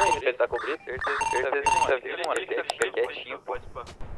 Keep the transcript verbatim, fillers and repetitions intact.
ele tá cobrindo, certeza, certeza que tá vivo, mano. Fica quietinho, pô.